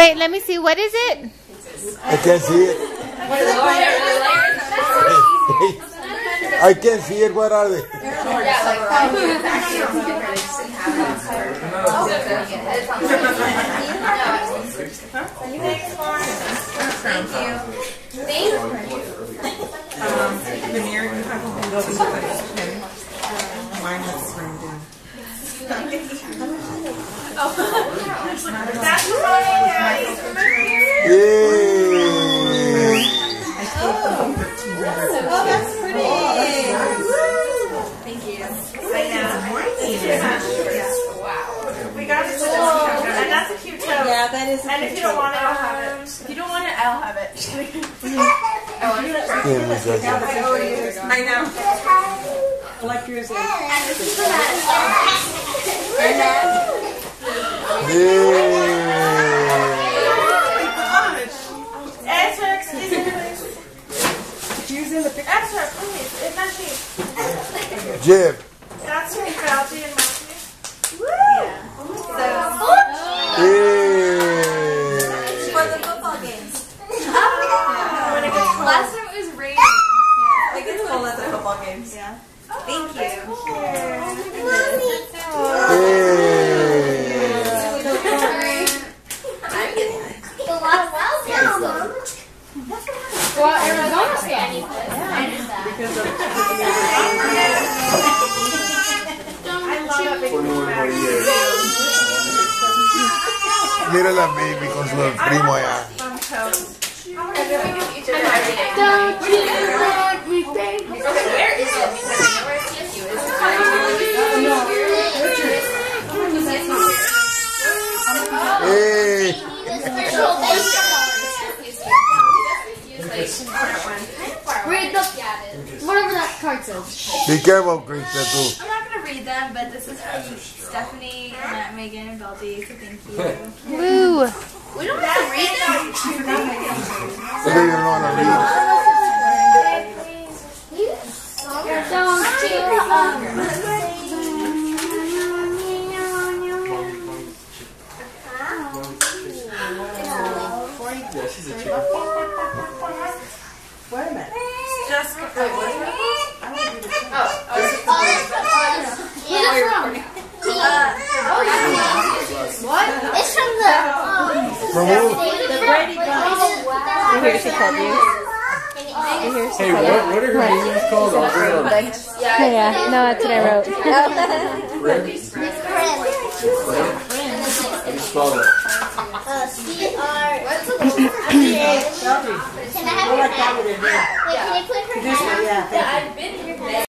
Wait, let me see. What is it? I can't see it. I can't see it. What are they? Thank you. Veneer, you have to go to the mine has screwed down. That's funny, guys. Yay! Oh, that's pretty. Thank you. I know. Wow. We got it. And that's a cute tote. Yeah, that is. And if you don't want it, I'll have it. If you don't want it, I'll have it. I know. I like yours. Yay! Answer, excuse me, please. Using the picture. Answer, please. It's not she. Jib. That's your Belgian and Matthew. Woo! Yay! For the football games. When it gets cold. Last time it was raining. Yeah. It gets cold at the football games. Yeah. Thank you. Well, Arizona stuff. Mira la baby con su primo allá. Don't you let me baby. Okay, where is it? Because I know where CSU is. Hey! Read the whatever that card says. Be careful, Krista, too. I'm not going to read them, but this is from Stephanie, Matt, Megan, and Belty, so thank you. Woo! We don't have to read them. So they don't want to read. Don't you Yeah, she's a chick. Wait a minute. Just What? It's from the Remove. Brady Bunch. Here she called you. Hey, what are her names called? Yeah, no, that's what I wrote. How do you spell it? CR. Can I have your hand? Wait, can I put her hand? Yeah. I've been here today.